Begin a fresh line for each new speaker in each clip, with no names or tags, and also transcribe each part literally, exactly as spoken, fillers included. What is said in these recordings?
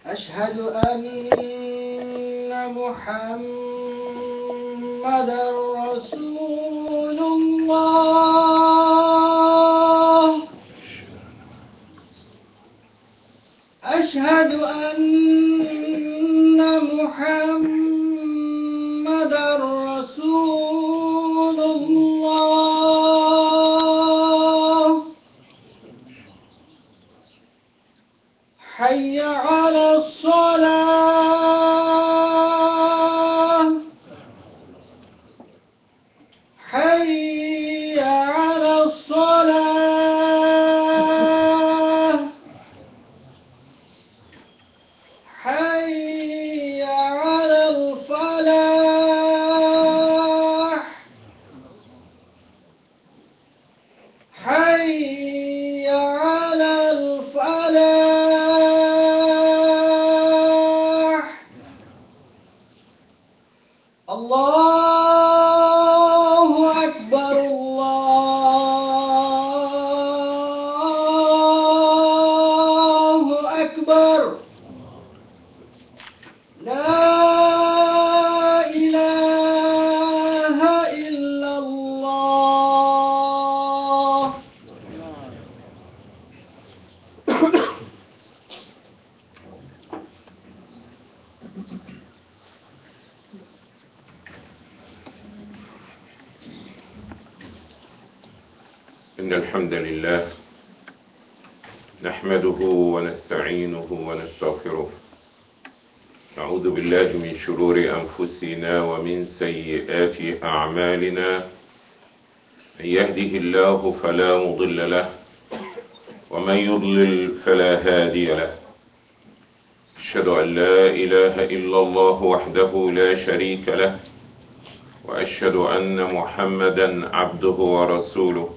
أشهد أن محمدًا رسول الله. أشهد أن محمدًا رسول الله. حي على الصلاة. حي على الصلاة. حي على الفلاح. حي على الفلاح. الله أكبر الله أكبر. لا إله إلا الله.
إن الحمد لله نحمده ونستعينه ونستغفره، نعوذ بالله من شرور أنفسنا ومن سيئات أعمالنا. من يهده الله فلا مضل له ومن يضلل فلا هادي له. أشهد أن لا إله إلا الله وحده لا شريك له، وأشهد أن محمدا عبده ورسوله.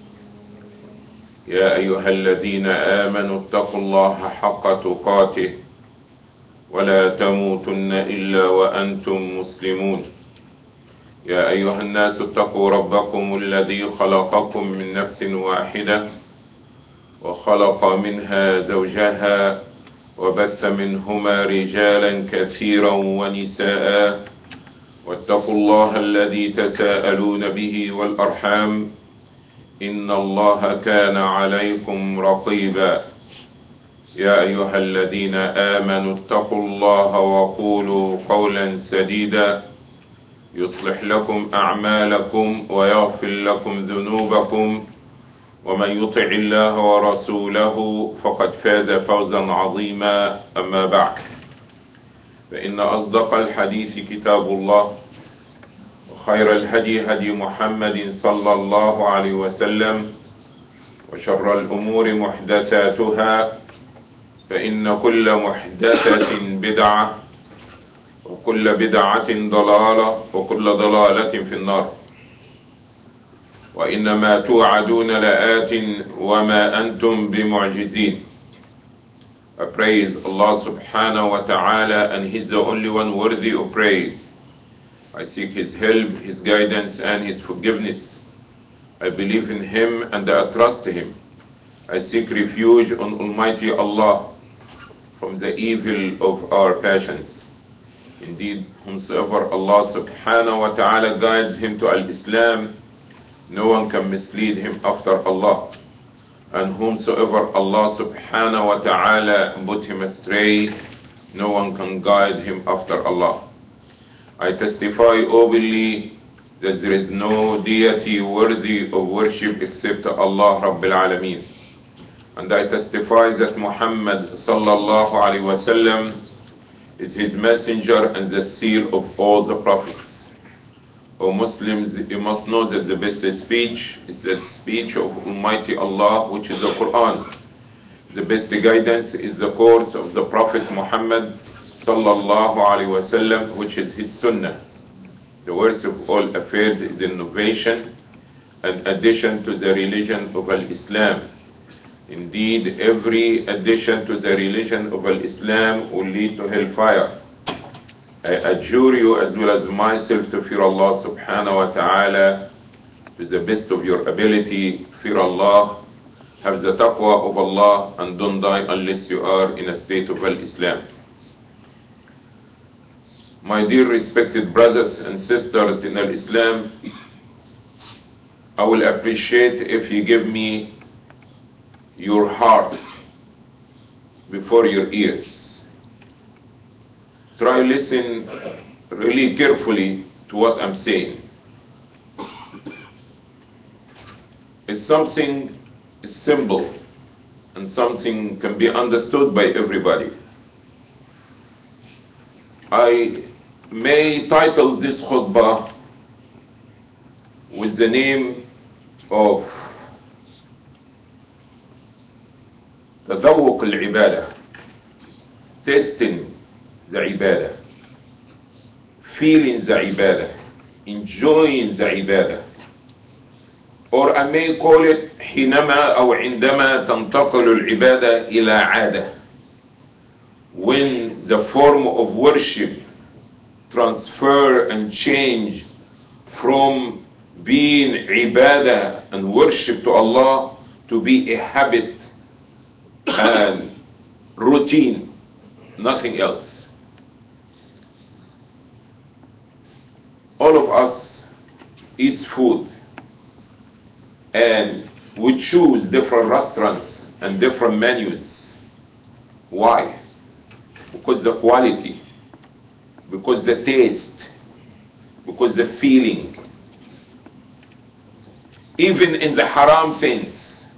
يا أيها الذين آمنوا اتقوا الله حق تقاته ولا تموتن إلا وأنتم مسلمون. يا أيها الناس اتقوا ربكم الذي خلقكم من نفس واحدة وخلق منها زوجها وبث منهما رجالا كثيرا ونساء، واتقوا الله الذي تساءلون به والأرحام إن الله كان عليكم رقيبا. يا أيها الذين آمنوا اتقوا الله وقولوا قولا سديدا يصلح لكم أعمالكم ويغفر لكم ذنوبكم، ومن يطع الله ورسوله فقد فاز فوزا عظيما. أما بعد، فإن أصدق الحديث كتاب الله، وخير الهدي هدي محمد صلى الله عليه وسلم، وشر الأمور محدثاتها، فإن كل محدثة بدعة وكل بدعة ضلالة وكل ضلالة في النار. وإنما توعدون لآت وما أنتم بمعجزين. I praise Allah subhanahu wa ta'ala, and He's the only one worthy of praise. I seek His help, His guidance, and His forgiveness. I believe in Him and I trust Him. I seek refuge on Almighty Allah from the evil of our passions. Indeed, whomsoever Allah subhanahu wa ta'ala guides him to al-Islam, no one can mislead him after Allah. And whomsoever Allah subhanahu wa ta'ala put him astray, no one can guide him after Allah. I testify openly that there is no deity worthy of worship except Allah Rabbil Alameen. And I testify that Muhammad sallallahu alaihi wasallam is his messenger and the seal of all the prophets. O Muslims, you must know that the best speech is the speech of Almighty Allah, which is the Quran. The best guidance is the course of the Prophet Muhammad sallallahu alaihi wasallam, which is his sunnah. The worst of all affairs is innovation and addition to the religion of al-Islam. Indeed, every addition to the religion of al-Islam will lead to hellfire. I adjure you as well as myself to fear Allah subhanahu wa ta'ala to the best of your ability. Fear Allah, have the taqwa of Allah, and don't die unless you are in a state of al-Islam. My dear respected brothers and sisters in Islam, I will appreciate if you give me your heart before your ears. Try to listen really carefully to what I'm saying. It's something simple and something can be understood by everybody. I may title this khutbah with the name of تذوق العبادة, tasting the ibadah, feeling the ibadah, enjoying the ibadah. Or I may call it حينما أو عندما تنتقل العبادة إلى عادة, when the form of worship transfer and change from being ibadah and worship to Allah to be a habit and routine, nothing else. All of us eat food and we choose different restaurants and different menus. Why? Because the quality, because the taste, because the feeling. Even in the haram things,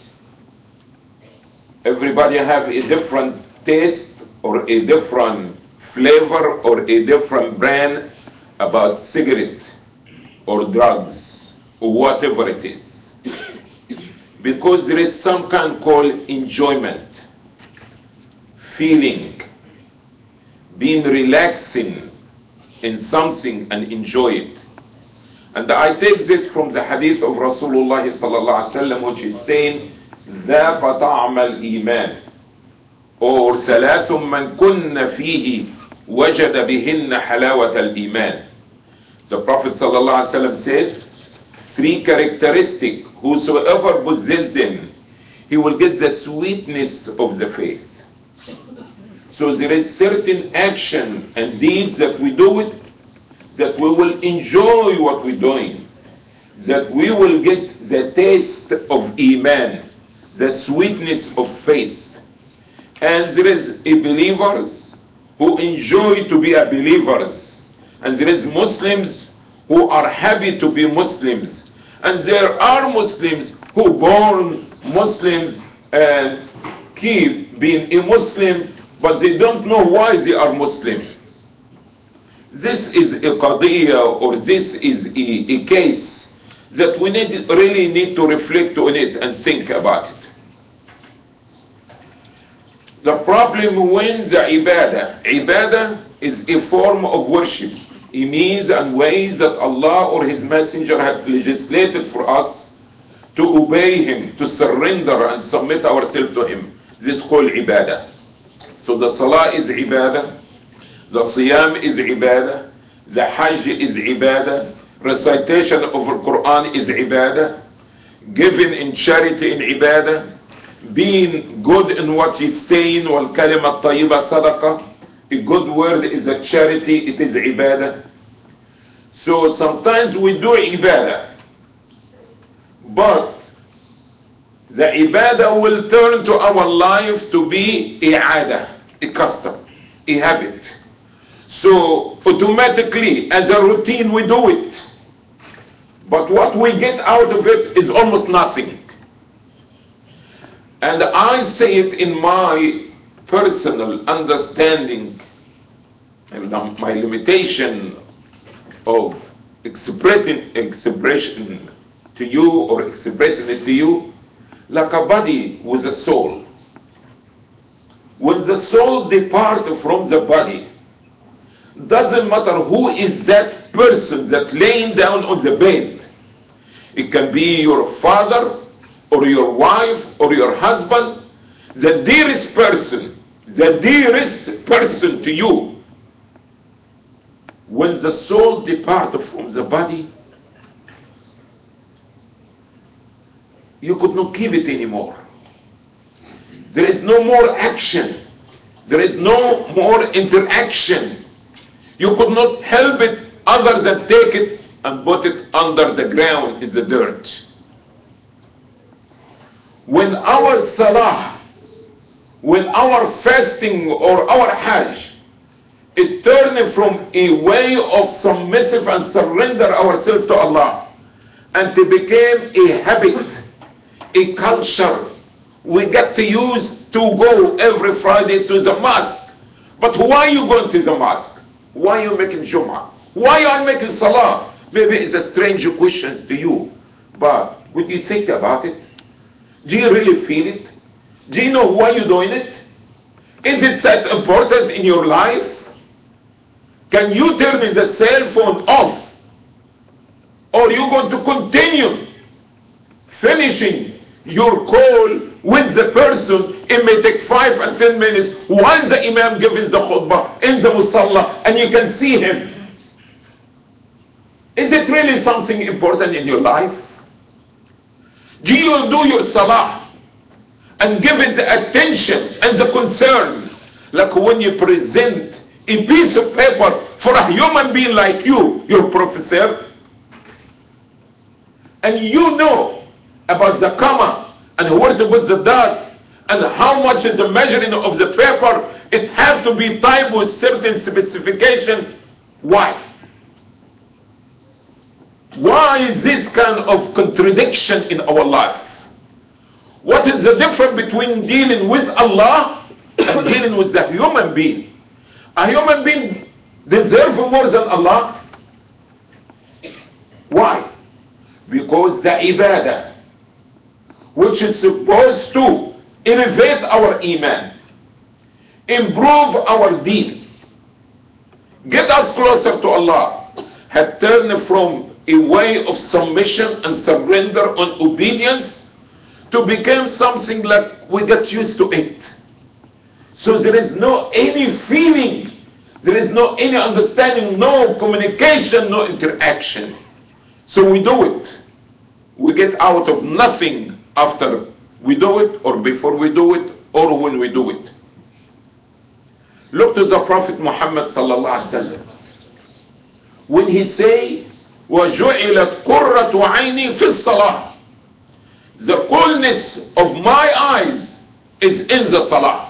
everybody have a different taste or a different flavor or a different brand about cigarette or drugs or whatever it is. Because there is some kind called enjoyment, feeling, being relaxing in something and enjoy it. And I take this from the hadith of Rasulullah sallallahu alaihi wasallam, which is saying, ذاق طعم الإيمان, or ثلاث من كن فيه وجد بهن حلاوة الإيمان. The Prophet sallallahu alaihi wasallam said, three characteristics, whosoever possesses them, he will get the sweetness of the faith. So there is certain action and deeds that we do it, that we will enjoy what we're doing, that we will get the taste of Iman, the sweetness of faith. And there is a believers who enjoy to be a believers, and there is Muslims who are happy to be Muslims, and there are Muslims who born Muslims and keep being a Muslim, but they don't know why they are Muslims. This is a qadiyya, or this is a, a case that we need, really need to reflect on it and think about it. The problem when the ibadah, ibadah is a form of worship. It means and ways that Allah or His Messenger has legislated for us to obey Him, to surrender and submit ourselves to Him. This is called ibadah. So the salah is ibadah, the siyam is ibadah, the hajj is ibadah, recitation of the Quran is ibadah, giving in charity in ibadah, being good in what he's saying, wal kalima tayyiba sadaqah, a good word is a charity, it is ibadah. So sometimes we do ibadah, but the ibadah will turn to our life to be a aada, a custom, a habit. So automatically, as a routine, we do it. But what we get out of it is almost nothing. And I say it in my personal understanding and my limitation of expressing expression to you or expressing it to you, like a body with a soul. When the soul departs from the body, doesn't matter who is that person that laying down on the bed. It can be your father or your wife or your husband, the dearest person, the dearest person to you. When the soul departs from the body, you could not keep it anymore. There is no more action. There is no more interaction. You could not help it other than take it and put it under the ground in the dirt. When our salah, when our fasting or our hajj, it turned from a way of submissive and surrender ourselves to Allah, and it became a habit, a culture we get to use to go every Friday to the mosque. But why are you going to the mosque? Why are you making Jum'ah? Why are you making Salah? Maybe it's a strange question to you, but would you think about it? Do you really feel it? Do you know why you're doing it? Is it that important in your life? Can you turn the cell phone off? Or are you going to continue finishing your call with the person? It may take five and ten minutes while the imam gives the khutbah in the musalla and you can see him. Is it really something important in your life? Do you do your salah and give it the attention and the concern, like when you present a piece of paper for a human being like you, your professor, and you know about the comma and where to put the dot and how much is the measuring of the paper, it has to be typed with certain specification. Why? Why is this kind of contradiction in our life? What is the difference between dealing with Allah and dealing with the human being? A human being deserves more than Allah. Why? Because the ibadah, which is supposed to elevate our iman, improve our deen, get us closer to Allah, had turned from a way of submission and surrender and obedience to become something like we get used to it. So there is no any feeling, there is no any understanding, no communication, no interaction. So we do it. We get out of nothing after we do it, or before we do it, or when we do it. Look to the Prophet Muhammad sallallahu alaihi wasallam. When he say, وَجُعِلَتْ قُرَّةُ عَيْنِي فِي الصَّلَاةِ, the coolness of my eyes is in the salah.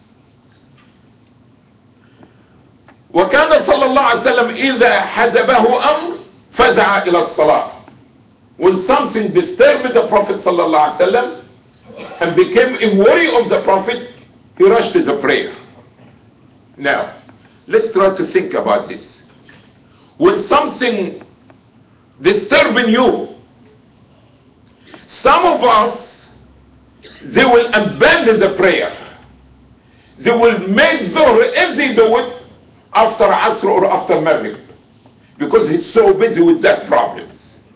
وكان صلى الله عليه وسلم إذا حزبه أمر فزع إلى الصلاة. When something disturbed the Prophet صلى الله عليه وسلم and became a worry of the Prophet, he rushed to the prayer. Now, let's try to think about this. When something disturbing you, some of us, they will abandon the prayer. They will make Dhuhr if they do it after Asr or after Maghrib, because he's so busy with that problems.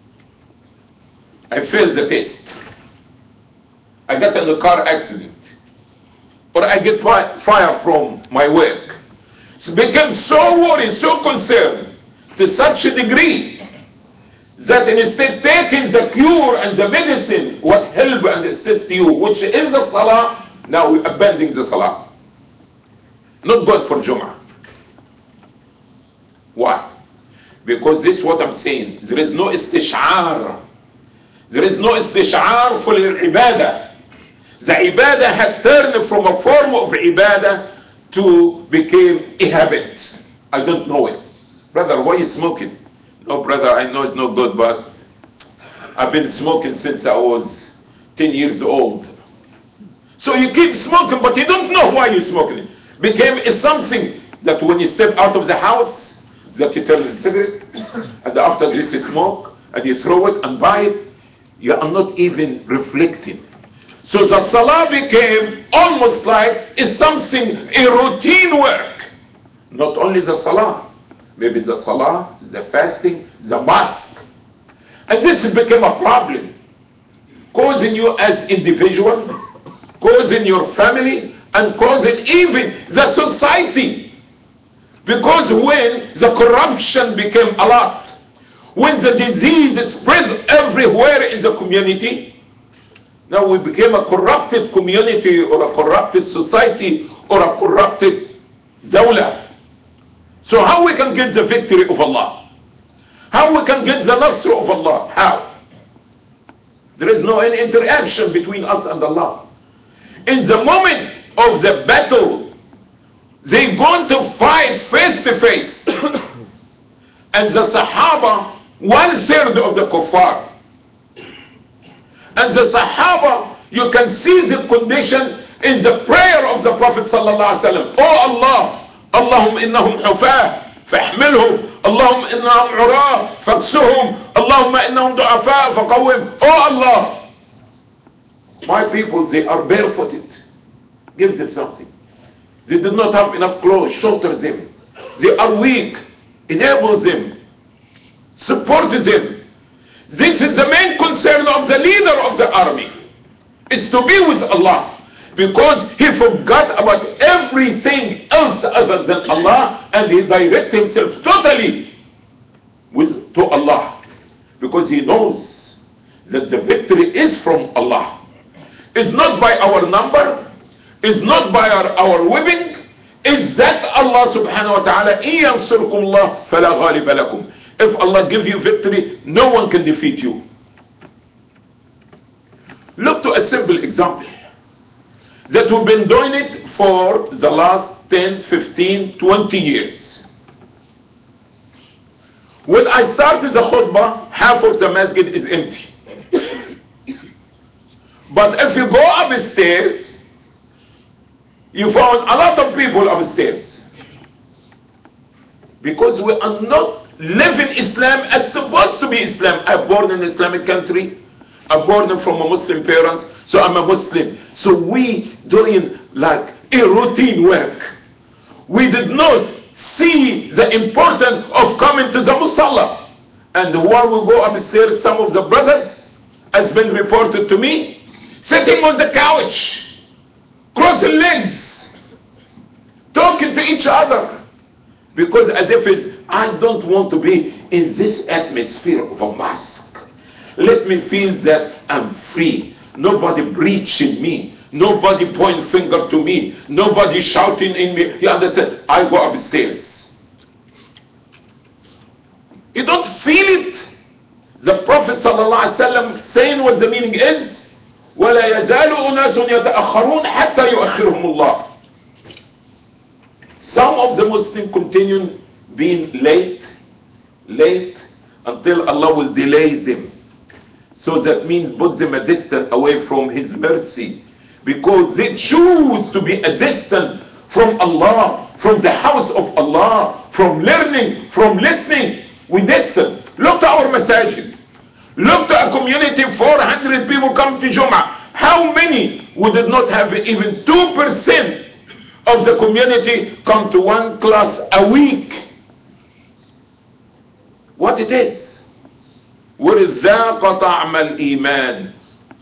I failed the test. I got in a car accident, or I get fired from my work. So became so worried, so concerned to such a degree that instead taking the cure and the medicine, what help and assist you, which is the salah, now we're abandoning the salah. Not good for Jum'ah. Why? Because this is what I'm saying. There is no istish'ar. There is no istish'ar for ibadah. The ibadah had turned from a form of ibadah to become a habit. I don't know it. Brother, why are you smoking? No, brother, I know it's not good, but I've been smoking since I was ten years old. So you keep smoking, but you don't know why you're smoking. Became something that when you step out of the house, that you turn the cigarette, and after this you smoke, and you throw it and buy it, you are not even reflecting. So the salah became almost like it's something, a routine work. Not only the salah, maybe the salah, the fasting, the mosque. And this became a problem, causing you as individual, causing your family, and causing even the society. Because when the corruption became a lot, when the disease spread everywhere in the community, now we became a corrupted community or a corrupted society or a corrupted dawla. So how we can get the victory of Allah? How we can get the nasr of Allah? How? There is no any interaction between us and Allah. In the moment of the battle, they're going to fight face to face. And the Sahaba, one third of the kuffar. And the Sahaba, you can see the condition in the prayer of the Prophet sallallahu alaihi wasallam. Oh Allah, Allahumma innahum hufah, fahmilhum. Allahumma innahum urah, faksuhum. Allahumma innahum du'afa, faqawim. Oh Allah, my people, they are barefooted. Give them something. They did not have enough clothes, shelter them. They are weak. Enable them. Support them. This is the main concern of the leader of the army, is to be with Allah, because he forgot about everything else other than Allah, and he direct himself totally with to Allah, because he knows that the victory is from Allah. It's not by our number, it's not by our, our whipping, is that Allah subhanahu wa ta'ala, إِن يَنْصُرْكُمُ اللَّهُ فَلَا غَالِبَ لَكُمْ. If Allah gives you victory, no one can defeat you. Look to a simple example that we've been doing it for the last ten, fifteen, twenty years. When I started the khutbah, half of the masjid is empty. But if you go upstairs, you found a lot of people upstairs. Because we are not living Islam as supposed to be Islam. I'm born in an Islamic country. I'm born from a Muslim parents, so I'm a Muslim. So we doing like a routine work. We did not see the importance of coming to the Musalla. And while we go upstairs, some of the brothers, has been reported to me, sitting on the couch, crossing legs, talking to each other. Because as if it's, I don't want to be in this atmosphere of a mosque. Let me feel that I'm free. Nobody breaching me. Nobody pointing finger to me. Nobody shouting in me. You understand? I go upstairs. You don't feel it. The Prophet ﷺ saying what the meaning is, وَلَا يَزَالُ أُنَاسٌ يَتَأَخَّرُونَ حَتَّى يُؤَخِّرُهُمُ اللَّهُ. Some of the Muslims continue being late, late, until Allah will delay them. So that means put them a distance away from His mercy. Because they choose to be a distance from Allah, from the house of Allah, from learning, from listening. We distant. Look to our masajid. Look to a community, four hundred people come to Jum'ah. How many we did not have even two percent of the community come to one class a week? What it is? وَرِذَّاقَ طَعْمَ الْإِيمَانِ.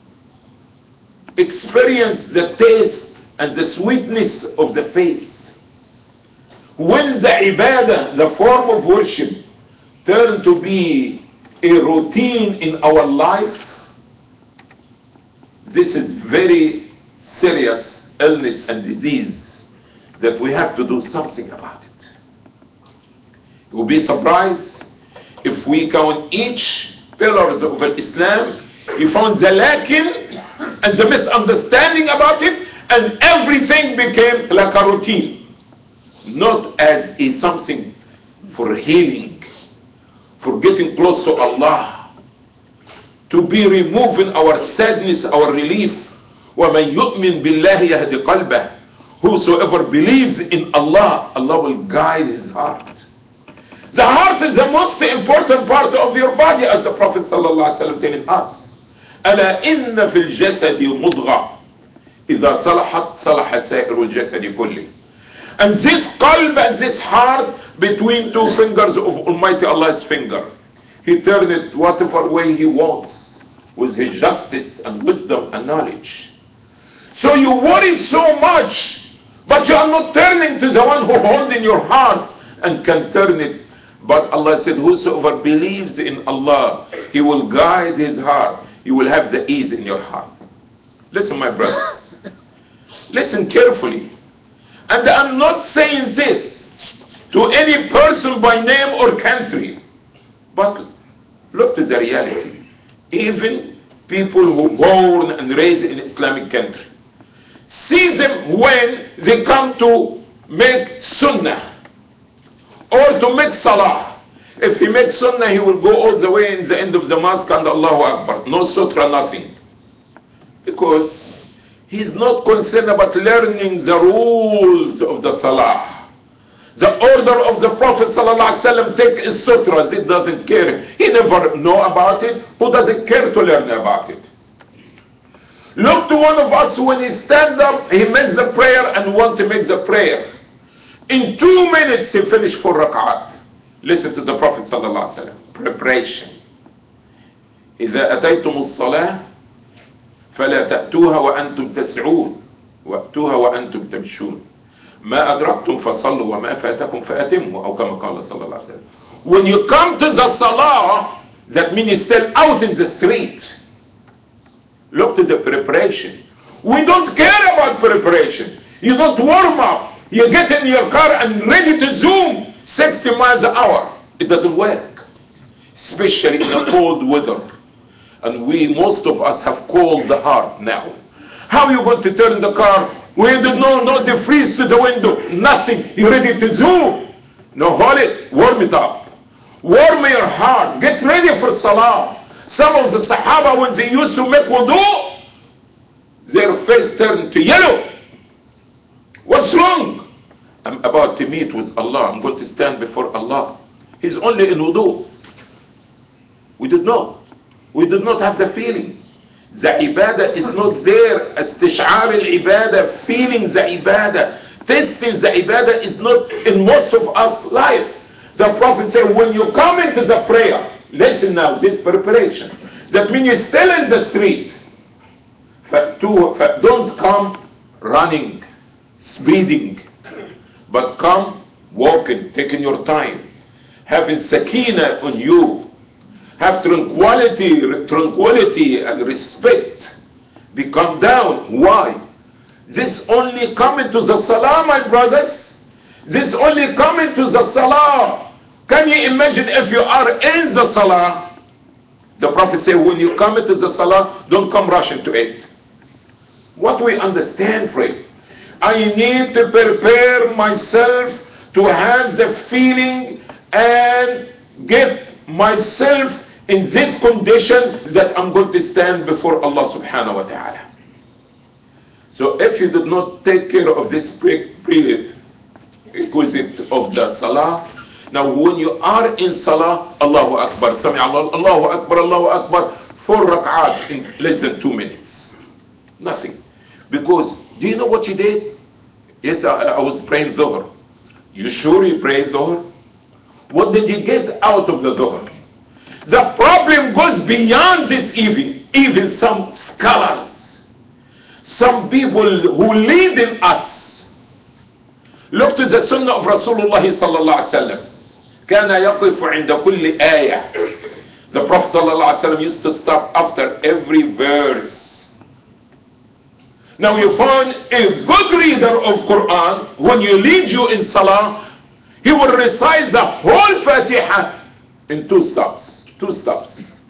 Experience the taste and the sweetness of the faith. When the ibadah, the form of worship, turn to be a routine in our life, this is very serious illness and disease that we have to do something about it. You will be surprised if we count each pillars of Islam, you found the lacking and the misunderstanding about it, and everything became like a routine, not as a something for healing, for getting close to Allah, to be removing our sadness, our relief. وَمَنْ يُؤْمِنْ بِاللَّهِ يَهْدِ قَلْبَهِ. Whosoever believes in Allah, Allah will guide his heart. The heart is the most important part of your body, as the Prophet ﷺ telling us. أَلَا إِنَّ فِي الْجَسَدِ مُضْغَةً إِذَا صَلَحَتْ صَلَحَ سَائِرُ الْجَسَدِ كُلِّهِ. And this qalb and this heart, between two fingers of Almighty Allah's finger, He turns it whatever way He wants, with His justice and wisdom and knowledge. So you worry so much, but you are not turning to the one who holds in your hearts and can turn it. But Allah said, whosoever believes in Allah, He will guide his heart. You will have the ease in your heart. Listen, my brothers. Listen carefully. And I'm not saying this to to any person by name or country. But look to the reality. Even people who born and raised in Islamic country, see them when they come to make sunnah or to make salah. If he makes sunnah, he will go all the way in the end of the mosque and Allahu Akbar. No sutra, nothing. Because he's not concerned about learning the rules of the salah. The order of the Prophet ﷺ, take his sutras, it doesn't care. He never know about it. Who doesn't care to learn about it? Look to one of us when he stand up, he makes the prayer and want to make the prayer. In two minutes he finished four rak'at. Listen to the Prophet ﷺ. Preparation. إذا أتيتم الصلاة فلا تأتوها وأنتم تسعون وأتوها وأنتم تمشون ما أدركتم فصلوا وما فاتكم فأتموا أو كما قال صلى الله عليه وسلم. When you come to the salah, that means you're still out in the street. Look to the preparation. We don't care about preparation. You don't warm up. You get in your car and ready to zoom sixty miles an hour. It doesn't work, especially in a cold weather. And we, most of us, have cold the heart now. How are you going to turn the car? We did not know the freeze to the window. Nothing. You're ready to zoom. No, hold it. Warm it up. Warm your heart. Get ready for salah. Some of the Sahaba, when they used to make wudu, their face turned to yellow. What's wrong? I'm about to meet with Allah. I'm going to stand before Allah. He's only in wudu. We did not. We did not have the feeling. The ibadah is not there. Istish'ar al-ibadah, feeling the ibadah, tasting the ibadah is not in most of us life. The Prophet said, when you come into the prayer, listen now, this preparation. That means you're still in the street. Don't come running, speeding, but come walking, taking your time, having sakina on you. Have tranquility, tranquility and respect. Be calm down. Why? This only coming to the salah, my brothers. This only coming to the salah. Can you imagine if you are in the salah? The Prophet said, when you come into the salah, don't come rushing to it. What we understand, friend? I need to prepare myself to have the feeling and get myself in this condition that I'm going to stand before Allah subhanahu wa ta'ala. So if you did not take care of this prerequisite of the salah, now when you are in salah, Allahu Akbar, Sami Allah, Allahu Akbar, Allahu Akbar, four rak'at in less than two minutes. Nothing. Because, do you know what you did? Yes, I, I was praying Dhuhr. You sure you prayed Dhuhr? What did you get out of the Dhuhr? The problem goes beyond this even. Even some scholars, some people who lead in us. Look to the sunnah of Rasulullah sallallahu alaihi wasallam. كان يقف عند كل آية. The Prophet sallallahu alaihi wasallam used to stop after every verse. Now you find a good reader of Quran, when you lead you in salah, he will recite the whole Fatiha in two stops. Two stops.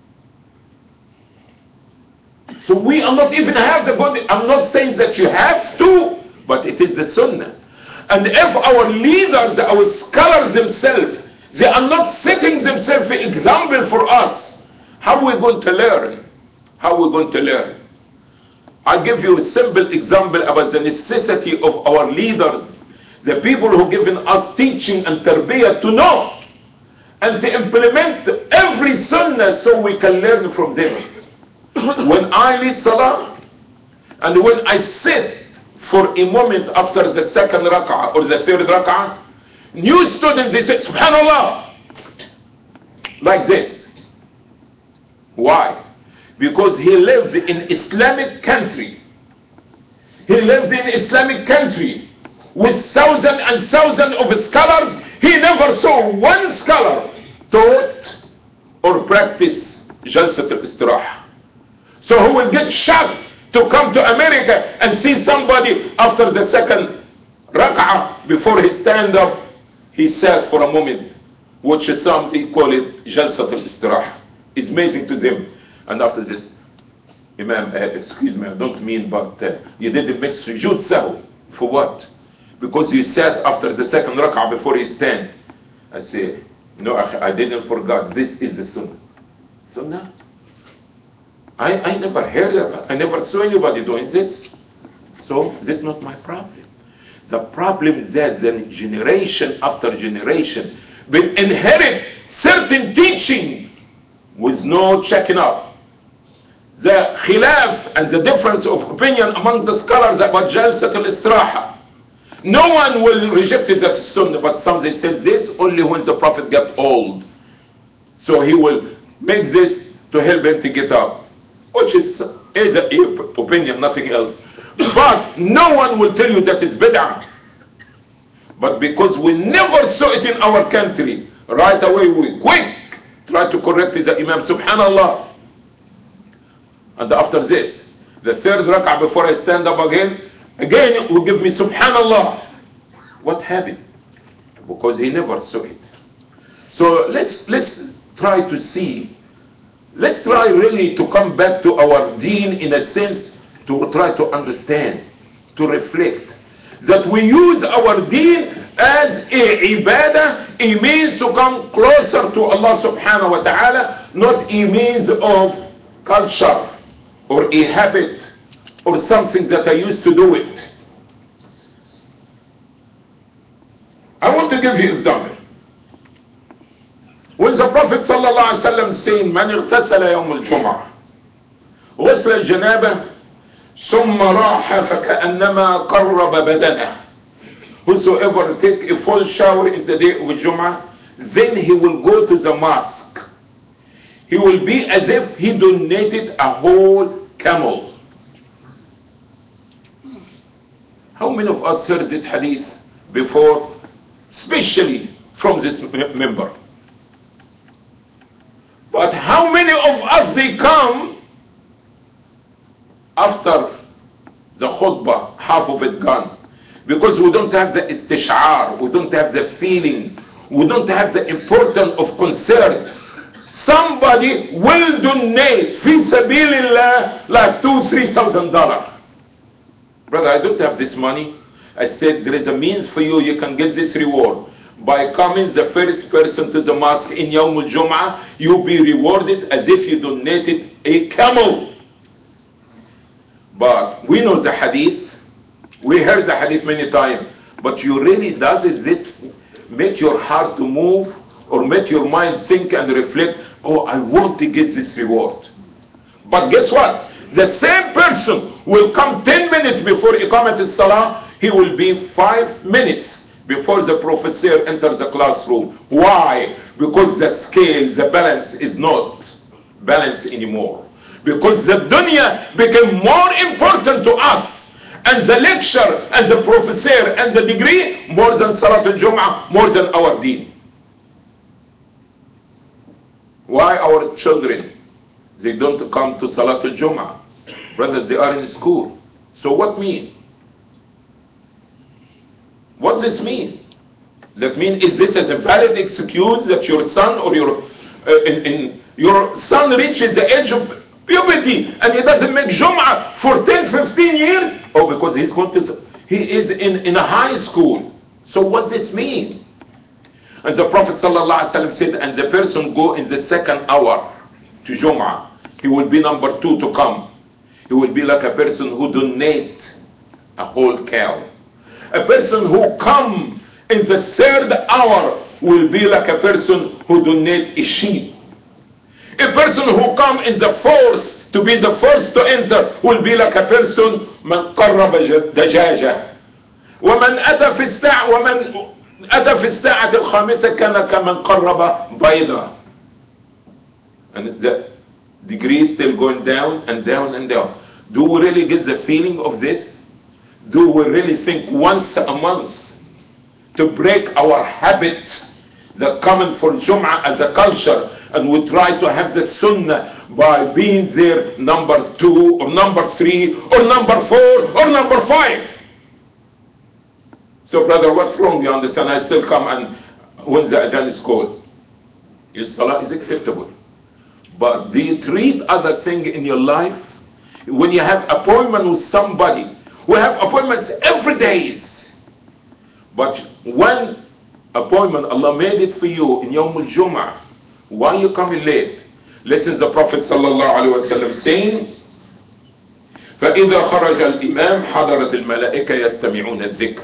So we are not even have the good. I'm not saying that you have to, but it is the sunnah. And if our leaders, our scholars themselves, they are not setting themselves an example for us, how are we going to learn? How are we going to learn? I'll give you a simple example about the necessity of our leaders, the people who given us teaching and tarbiyah to know and to implement every sunnah so we can learn from them. When I lead salah and when I sit for a moment after the second rak'ah or the third rak'ah, new students, they say, subhanallah, like this. Why? Because he lived in Islamic country. He lived in Islamic country with thousands and thousands of scholars. He never saw one scholar taught or practice Jalsat al-Istirah. So who will get shocked to come to America and see somebody after the second rak'ah before he stand up he sat for a moment, which some they call it Jalsat al-Istirah. It's amazing to them. And after this, Imam, uh, excuse me, I don't mean, but uh, you didn't make sujood sahu. For what? Because you sat after the second rak'ah before you stand. I say, no, I didn't forget. This is the sunnah. Sunnah? I, I never heard of it. I never saw anybody doing this. So this is not my problem. The problem is that the generation after generation will inherit certain teaching with no checking up. The khilaf and the difference of opinion among the scholars about Jalsat al-Istiraha. No one will reject that sunnah, but some they said this only when the Prophet got old. So he will make this to help him to get up. Which is, is an opinion, nothing else. But no one will tell you that it's bid'ah. But because we never saw it in our country, right away we quick try to correct the Imam, subhanallah. And after this, the third rak'ah before I stand up again, again will give me subhanallah. What happened? Because he never saw it. So let's let's try to see, let's try really to come back to our deen in a sense, to try to understand, to reflect. That we use our deen as a ibadah, a means to come closer to Allah subhanahu wa ta'ala, not a means of culture or a habit or something that I used to do it. I want to give you an example. When the Prophet sallallahu alaihi wasallam saying, "Man اغتسل يوم الجمعة غسل الجنابة ثم راح فكأنما قرب بدنه." Whosoever take a full shower in the day of Jum'ah, then he will go to the mosque. He will be as if he donated a whole camel. How many of us heard this hadith before, especially from this member? But how many of us they come after the khutbah, half of it gone? Because we don't have the istish'ar, we don't have the feeling, we don't have the importance of concern. Somebody will donate fi sabilillah like two, three thousand dollars. Brother, I don't have this money. I said there is a means for you, you can get this reward. By coming the first person to the mosque in Yawm al-Jum'ah, you'll be rewarded as if you donated a camel. But we know the hadith. We heard the hadith many times, but you really, does it this make your heart to move or make your mind think and reflect, oh, I want to get this reward. But guess what? The same person will come ten minutes before Iqamat al-Salah, he will be five minutes before the professor enters the classroom. Why? Because the scale, the balance is not balanced anymore. Because the dunya became more important to us. And the lecture, and the professor, and the degree, more than Salat al-Jum'ah, more than our deen. Why our children, they don't come to Salat al-Jum'ah? Brothers, they are in school. So what mean? What does this mean? That mean, is this a valid excuse that your son or your, uh, in, in, your son reaches the age of puberty and he doesn't make Jum'ah for ten, fifteen years? Oh, because he's going to, he is in, in a high school. So what does this mean? And the Prophet ﷺ said, and the person go in the second hour to Jum'ah, he will be number two to come. He will be like a person who donate a whole cow. A person who come in the third hour will be like a person who donate a sheep. A person who come in the fourth to be the first to enter will be like a person من قرب دجاجة ومن أتى في الساعة ومن أتى في الساعة الخامسة كان كمن قرب بيضة. And the degree is still going down and down and down. Do we really get the feeling of this? Do we really think once a month to break our habit that coming for Jum'ah as a culture, and we try to have the sunnah by being there number two or number three or number four or number five? So brother, what's wrong? You understand? I still come and when the adhan is called. Your salah is acceptable. But do you treat other thing in your life? When you have appointment with somebody, we have appointments every day. But one appointment, Allah made it for you in Yawm al-Jum'ah. Why you coming late? Listen to the Prophet sallallahu alaihi wasallam saying, فَإِذَا خَرَجَ الْإِمَامِ حَضَرَتِ الْمَلَائِكَةِ يَسْتَمِعُونَ الذِّكْرِ.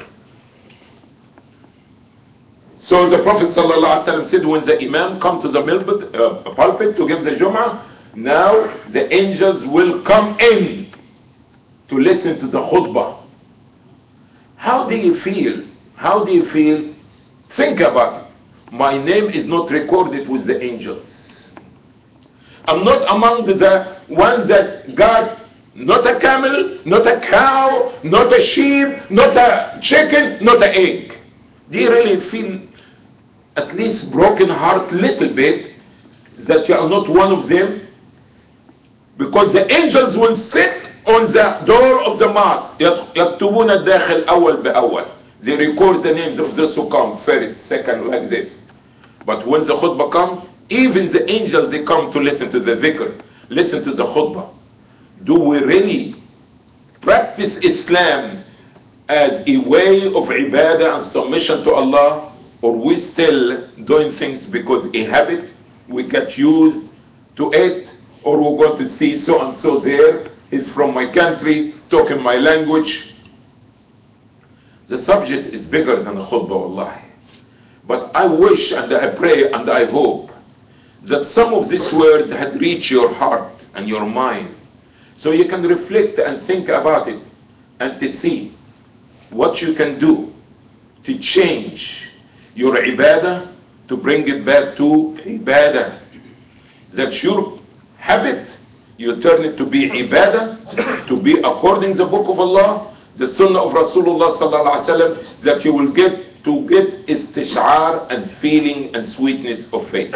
So the Prophet sallallahu alaihi wasallam said, when the Imam come to the pulpit, uh, pulpit to give the Jum'ah, now the angels will come in to listen to the khutbah. How do you feel? How do you feel? Think about it. My name is not recorded with the angels. I'm not among the ones that got not a camel, not a cow, not a sheep, not a chicken, not an egg. Do you really feel at least broken heart little bit that you are not one of them? Because the angels will sit on the door of the mosque. يكتبون الداخل أول بأول. They record the names of those who come first, second, like this. But when the khutbah come, even the angels, they come to listen to the dhikr, listen to the khutbah. Do we really practice Islam as a way of ibadah and submission to Allah, or we still doing things because a habit, we get used to it, or we're going to see so and so there, he's from my country, talking my language. The subject is bigger than the khutbah, wallahi. But I wish and I pray and I hope that some of these words had reached your heart and your mind, so you can reflect and think about it and to see what you can do to change your ibadah, to bring it back to ibadah. That your habit, you turn it to be ibadah, to be according to the book of Allah, the sunnah of Rasulullah sallallahu alaihi wasallam, that you will get to get istish'ar and feeling and sweetness of faith.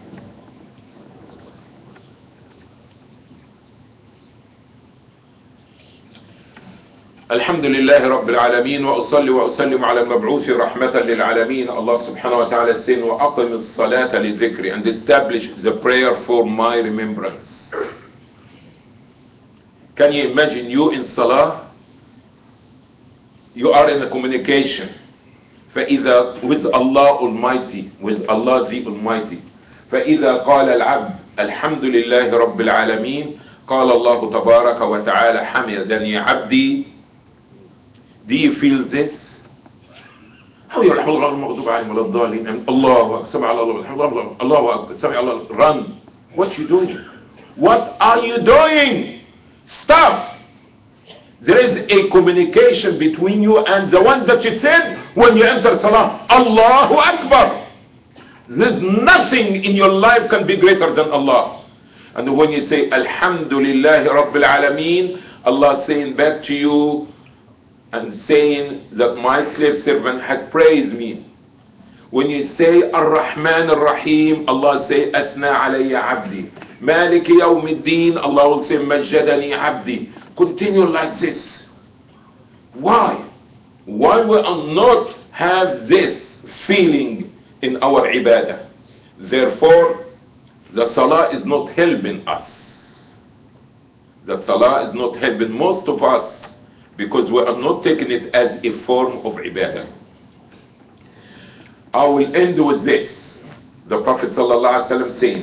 الحمد لله رب العالمين وأصلي وأسلم على المبعوث رحمة للعالمين. Allah subhanahu wa ta'ala saying وأقم الصلاة لذكري, and establish the prayer for my remembrance. Can you imagine you in salah? You are in a communication فإذا with Allah Almighty, with Allah the Almighty. فإذا قال العبد الحمد لله رب العالمين قال الله تبارك وتعالى حمدني عبدي. Do you feel this? How you المغضوب عليهم ولا الضالين الله سمع الله الله أكبر سمع الله. Run. What you doing? What are you doing? Stop. There is a communication between you and the ones that you said when you enter salah. Allahu Akbar. There's nothing in your life can be greater than Allah. And when you say Alhamdulillah Rabbil Alameen, Allah saying back to you and saying that my slave servant had praised me. When you say Ar-Rahman Ar-Rahim, Allah say Athna alayya abdi. Maliki yawmiddin, Allah will say Majjadani abdi. Continue like this. Why? Why we will not have this feeling in our ibadah? Therefore, the salah is not helping us. The salah is not helping most of us, because we are not taking it as a form of ibadah. I will end with this. The Prophet sallallahu alaihi wasallam saying,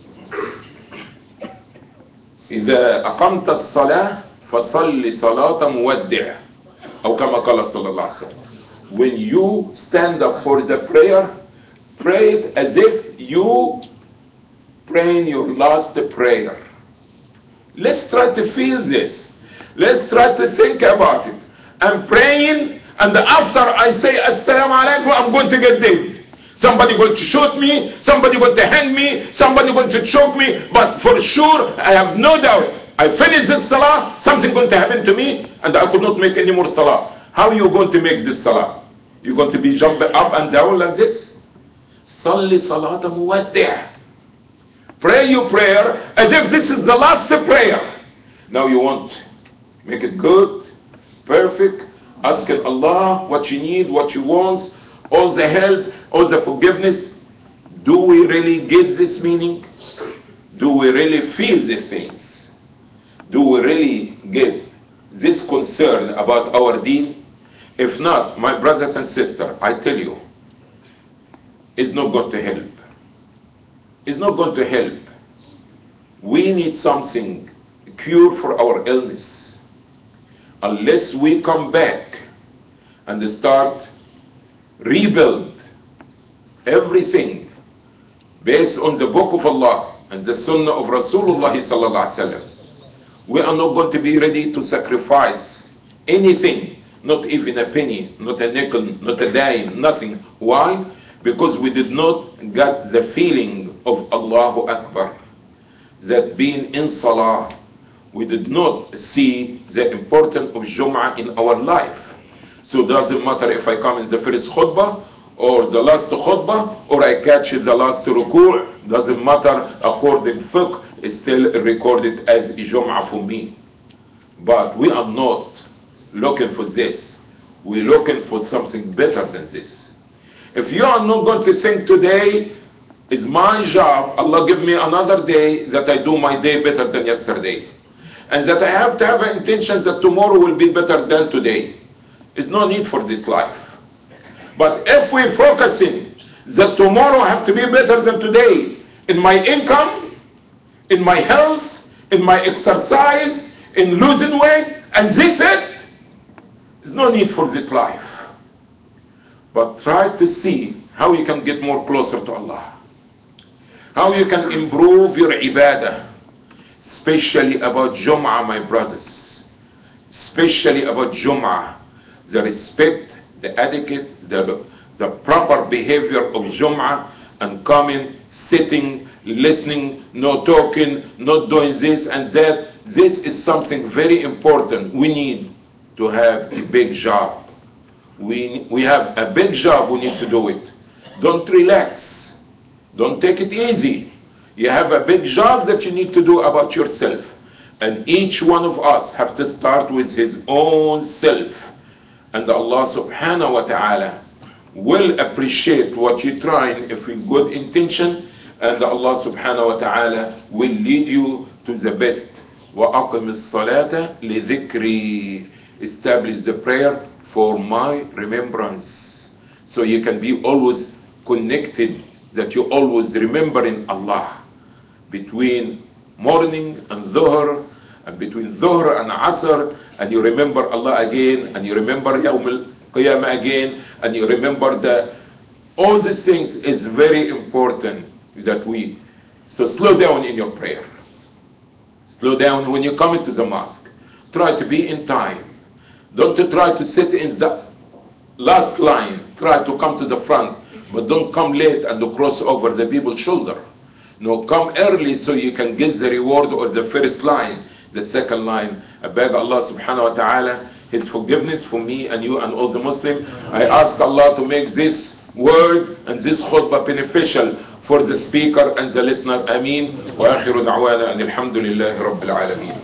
إذا أقمت الصلاة فصل صلاة مودع أو كما قال صلى الله عليه وسلم. When you stand up for the prayer, pray it as if you praying your last prayer. Let's try to feel this. Let's try to think about it. I'm praying, and after I say Assalamu alaikum, I'm going to get dead. Somebody going to shoot me, somebody going to hang me, somebody going to choke me, but for sure, I have no doubt, I finish this salah, something going to happen to me, and I could not make any more salah. How are you going to make this salah? You're going to be jumping up and down like this? Salli salata muwaddi'. Pray your prayer as if this is the last prayer. Now you want make it good, perfect. asking Allah what you need, what you want, all the help, all the forgiveness. Do we really get this meaning? Do we really feel these things? Do we really get this concern about our deen? If not, my brothers and sisters, I tell you, it's not going to help. It's not going to help. We need something, a cure for our illness. Unless we come back and start rebuild everything based on the book of Allah and the sunnah of Rasulullah sallallahu alaihi wasallam, we are not going to be ready to sacrifice anything, not even a penny, not a nickel, not a dime, nothing. Why? Because we did not get the feeling of Allahu Akbar, that being in Salah, we did not see the importance of Jum'ah in our life. So it doesn't matter if I come in the first khutbah or the last khutbah or I catch the last ruku', doesn't matter, according to fiqh, it's still recorded as Jum'ah for me. But we are not looking for this. We're looking for something better than this. If you are not going to think today is my job, Allah give me another day that I do my day better than yesterday, and that I have to have an intention that tomorrow will be better than today, there's no need for this life. But if we're focusing that tomorrow have to be better than today, in my income, in my health, in my exercise, in losing weight, and this it, there's no need for this life. But try to see how you can get more closer to Allah, how you can improve your ibadah, especially about Jum'ah, my brothers, especially about Jum'ah, the respect, the etiquette, the, the proper behavior of Jum'ah, and coming, sitting, listening, not talking, not doing this and that. This is something very important. We need to have a big job. We, we have a big job, we need to do it. Don't relax. Don't take it easy. You have a big job that you need to do about yourself. And each one of us have to start with his own self. And Allah subhanahu wa ta'ala will appreciate what you're trying if with good intention. And Allah subhanahu wa ta'ala will lead you to the best. وَأَقِمِ الصَّلَاةَ لِذِكْرِي. Establish the prayer for my remembrance. So you can be always connected, that you always remembering Allah. Between morning and dhuhr, and between dhuhr and asr, and you remember Allah again, and you remember Yawm al-Qiyamah again, and you remember that all these things is very important that we, so slow down in your prayer. Slow down when you come into the mosque. Try to be in time. Don't try to sit in the last line. Try to come to the front, but don't come late and to cross over the people's shoulder. No, come early so you can get the reward of the first line, the second line. I beg Allah subhanahu wa ta'ala His forgiveness for me and you and all the Muslims. I ask Allah to make this word and this khutbah beneficial for the speaker and the listener. Ameen. Wa akhiru da'wana and alhamdulillahi rabbil alameen.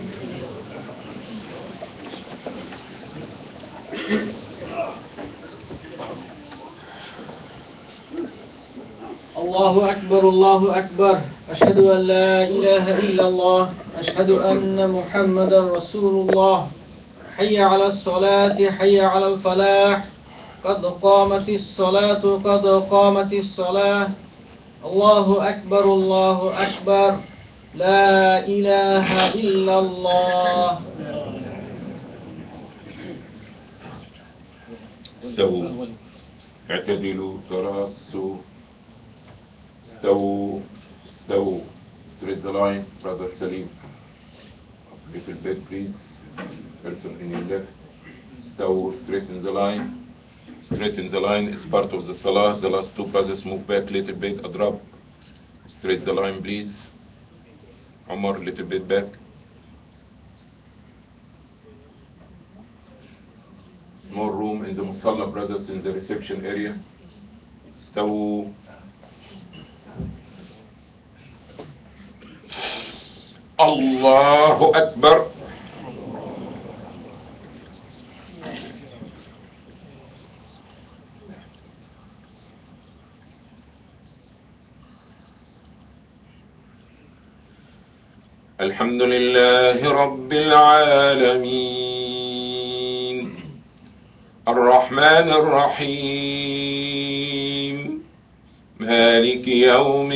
الله أكبر الله أكبر أشهد أن لا إله إلا الله أشهد أن محمدا رسول الله حي على الصلاة حي على الفلاح قد قامت الصلاة قد قامت الصلاة الله أكبر الله أكبر لا إله إلا الله.
استووا اعتدلوا تراصوا استووا استووا. Straight the line, brother Salim. A little bit please. Person in your left. استووا, straighten the line. Straighten the line is part of the salah. The last two brothers move back a little bit, a drop. Straight the line please. Omar, little bit back. More room in the Musalla brothers in the reception area. استووا. Allahu Akbar. الحمد لله رب العالمين الرحمن الرحيم مالك يوم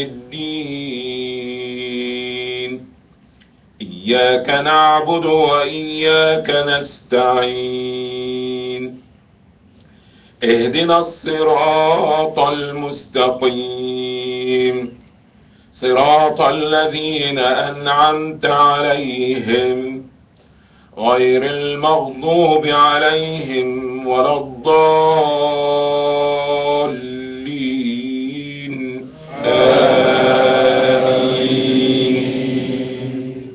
الدين إياك نعبد وإياك نستعين اهدنا الصراط المستقيم صراط الذين أنعمت عليهم غير المغضوب عليهم ولا الضالين آمين.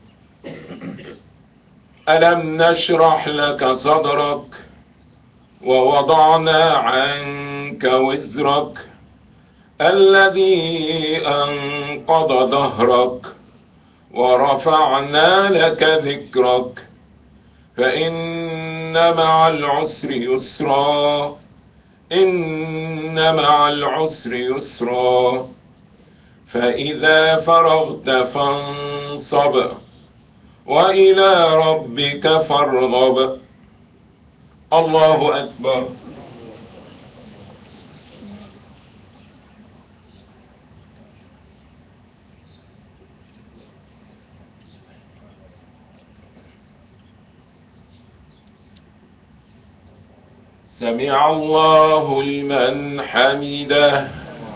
ألم نشرح لك صدرك ووضعنا عنك وزرك الذي أنقض ظهرك ورفعنا لك ذكرك فإن مع العسر يسرا إن مع العسر يسرا فإذا فرغت فانصب وإلى ربك فارغب. الله أكبر. سمع الله لمن حمده.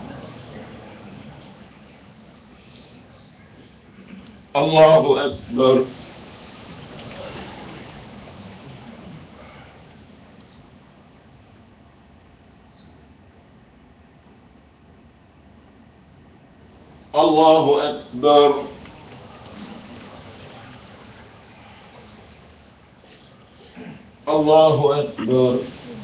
الله أكبر. الله أكبر. الله أكبر.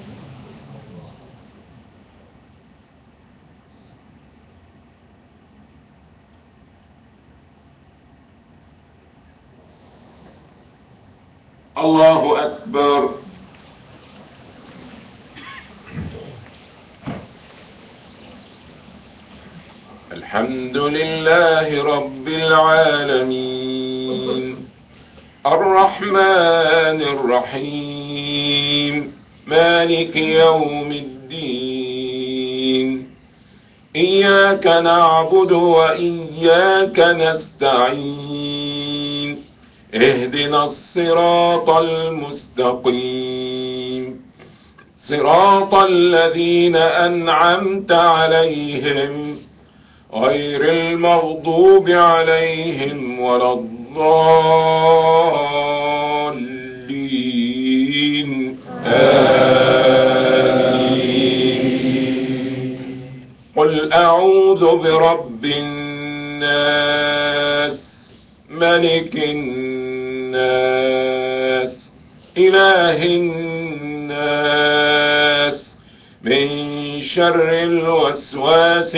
الله أكبر. الحمد لله رب العالمين الرحمن الرحيم مالك يوم الدين إياك نعبد وإياك نستعين اهدنا الصراط المستقيم صراط الذين أنعمت عليهم غير المغضوب عليهم ولا الضالين آمين. قل أعوذ برب الناس ملك الناس إله الناس من شر الوسواس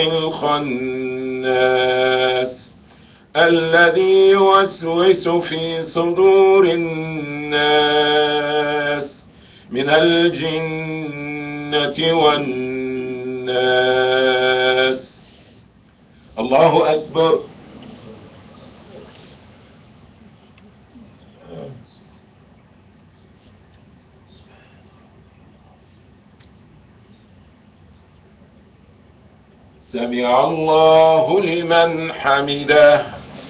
الخناس الذي يوسوس في صدور الناس من الجنة والناس. الله أكبر. سمع الله لمن حمده.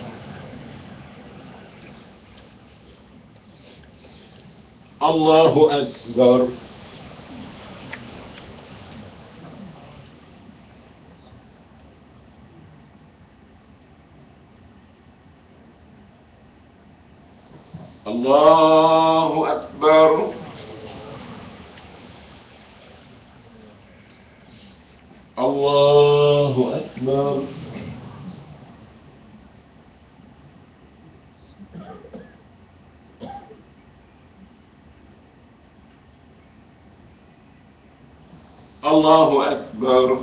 الله أكبر. الله أكبر. الله أكبر. الله أكبر.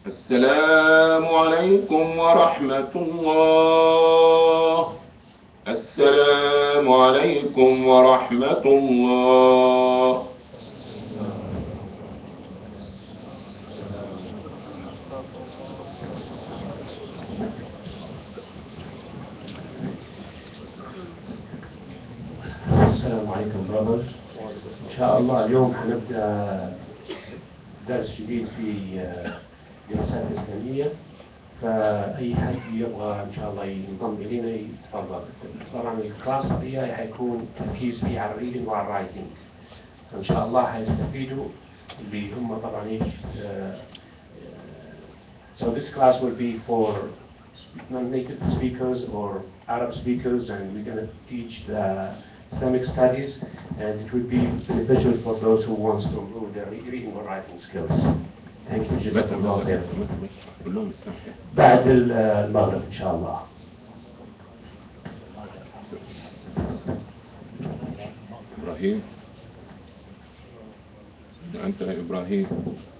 السلام عليكم ورحمة الله. السلام عليكم ورحمة الله.
السلام عليكم برادر. إن شاء الله اليوم حنبدأ درس جديد في الدراسات الإسلامية، فأي حد يبغى إن شاء الله ينضم إلينا يتفضل. طبعا الكلاس القضية حيكون تركيز فيه على الريدنج وعلى الرايتنج، فإن شاء الله حيستفيدوا اللي هم طبعا إيش. So this class will be for non-native speakers or Arab speakers, and we're going to teach the Islamic studies, and it will be beneficial for those who want to improve their reading or writing skills. Thank you. جزاكم الله خير. بعد المغرب إن شاء الله.
إبراهيم، أنت يا إبراهيم.